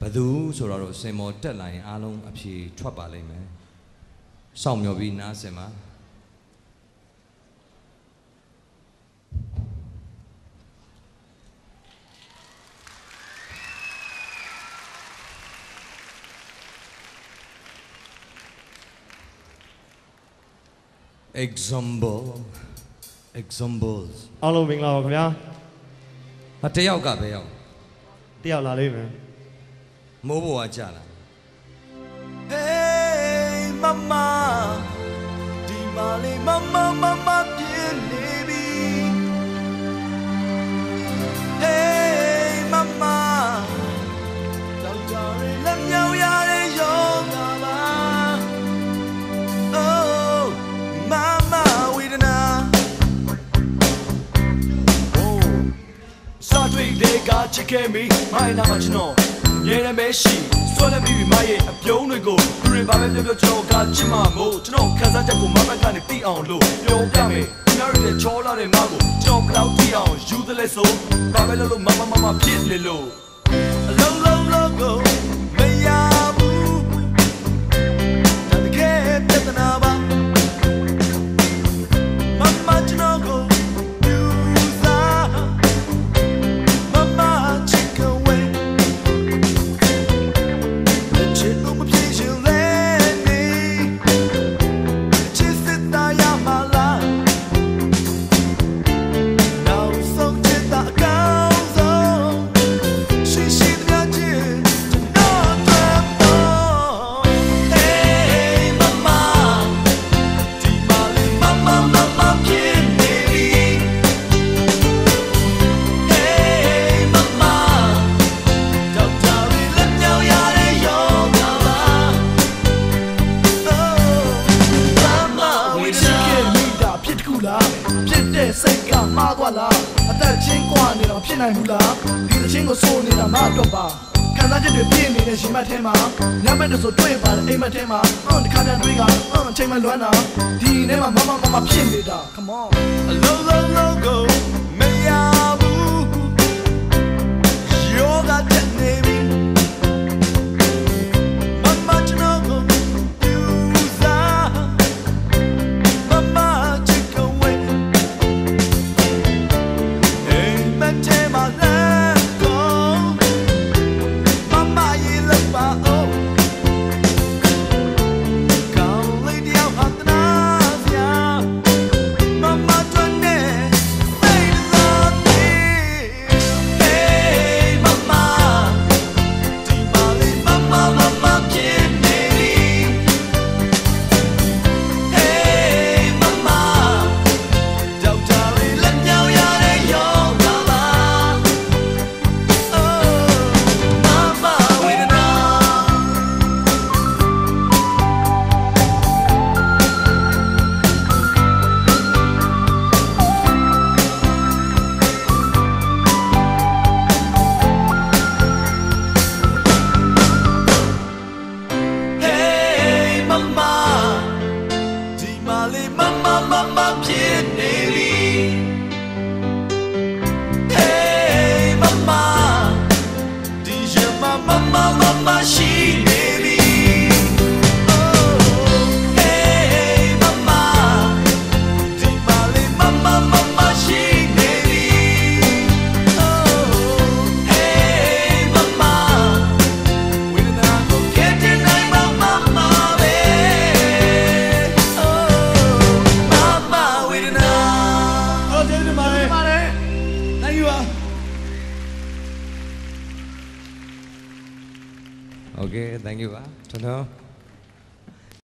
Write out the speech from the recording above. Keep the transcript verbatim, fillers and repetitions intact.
Badu so ra ro sin mo tet la yin a long a phie thwat pa lai mai saung myaw pi na sin ma Example examples အားလုံးမင်္ဂလာပါခင်ဗျာဟာတယောက်ကပဲရောက်တယောက်လာလိမ့်မယ်မိုးပေါ်ကကြာလာ Hey mama di mali mama mama ပြင်းနေပြီ Hey mama တော့ကြော်ရင်လက်မြောက်ရတဲ့ယောဂပါ Oh mama witna Oh စာတွေ့တဲ့ကချစ်ခဲ့မိမိုင်းနာမကျွန်တော်ရဲရမဲရှိဆွဲလက်ပြီးမရဲ့အပြုံးတွေကိုသူတွေဘာပဲပြောပြောကျွန်တော်ကချစ်မှာမို့ကျွန်တော်ခန်းစားချက်ကိုမမတ်ကနေတီးအောင်လို့ပြောပြမယ်ညရတဲ့ချောလာတဲ့မကိုကျွန်တော်ကောက်တီးအောင်ယူသလဲဆိုဘာပဲလို့လို့မမမမဖြစ်လေလို့အလုံးလုံးလုံးကိုမရဘူးတကယ်ပြဿနာပါမမကျွန်တော်ကိုစိတ်ကမှားသွားလားအသက်ချင်းကွာနေတော့ဖြစ်နိုင်ဘူးလားဒီသချင်းကိုစိုးနေတာမတော့ပါခံစားချက်တွေပြည့်နေတဲ့ရှင်မထဲမှာညဘက်တဆိုတွေ့ပါတယ်အိမ်မထဲမှာအွန်တခါတည်းတွေ့ကအွန်အချိန်မှလွမ်းတာဒီထဲမှာမမမမဖြစ်နေတာ Come on အလုံးလုံးလုံးကိုမရဘူးယောဂတဲ့နေပြီမမကျွန်တော်ကိုယူစားမမ Okay, thank you. Thank you.